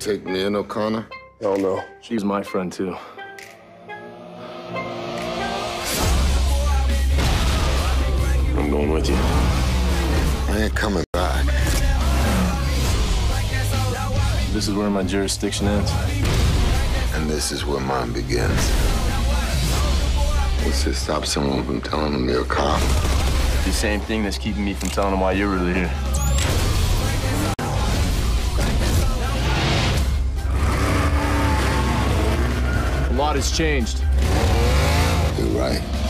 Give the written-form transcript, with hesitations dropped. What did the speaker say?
take me in, O'Connor? Hell no. She's my friend, too. I'm going with you. I ain't coming back. This is where my jurisdiction ends. And this is where mine begins. What's to stop someone from telling them you're a cop? The same thing that's keeping me from telling them why you're really here. A lot has changed. You're right.